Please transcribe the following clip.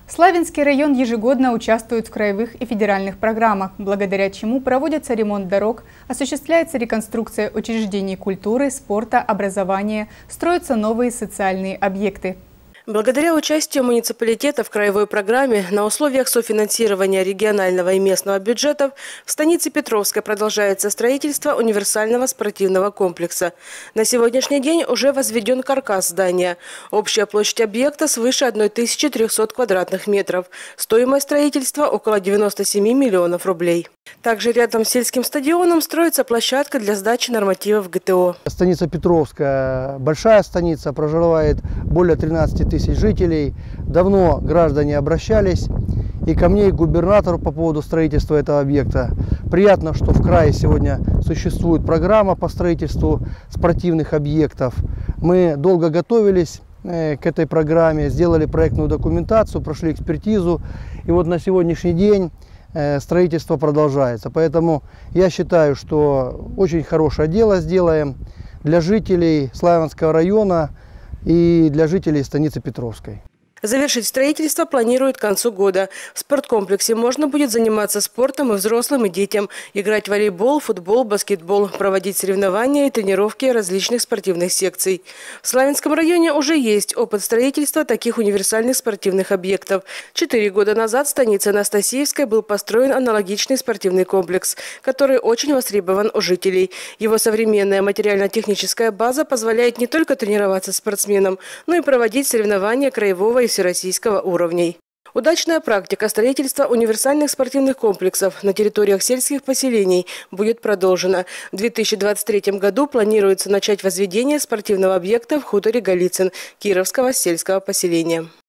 Славянский район ежегодно участвует в краевых и федеральных программах, благодаря чему проводится ремонт дорог, осуществляется реконструкция учреждений культуры, спорта, образования, строятся новые социальные объекты. Благодаря участию муниципалитета в краевой программе на условиях софинансирования регионального и местного бюджетов в станице Петровской продолжается строительство универсального спортивного комплекса. На сегодняшний день уже возведен каркас здания. Общая площадь объекта свыше 1300 квадратных метров. Стоимость строительства около 97 миллионов рублей. Также рядом с сельским стадионом строится площадка для сдачи нормативов ГТО. Станица Петровская, большая станица, проживает более 13 тысяч жителей. Давно граждане обращались и ко мне, и к губернатору по поводу строительства этого объекта. Приятно, что в крае сегодня существует программа по строительству спортивных объектов. Мы долго готовились к этой программе, сделали проектную документацию, прошли экспертизу. И вот на сегодняшний день строительство продолжается. Поэтому я считаю, что очень хорошее дело сделаем для жителей Славянского района и для жителей станицы Петровской. Завершить строительство планируют к концу года. В спорткомплексе можно будет заниматься спортом и взрослым, и детям, играть в волейбол, футбол, баскетбол, проводить соревнования и тренировки различных спортивных секций. В Славянском районе уже есть опыт строительства таких универсальных спортивных объектов. 4 года назад в станице Анастасиевской был построен аналогичный спортивный комплекс, который очень востребован у жителей. Его современная материально-техническая база позволяет не только тренироваться спортсменам, но и проводить соревнования краевого и всероссийского уровней. Удачная практика строительства универсальных спортивных комплексов на территориях сельских поселений будет продолжена. В 2023 году планируется начать возведение спортивного объекта в хуторе Голицын Кировского сельского поселения.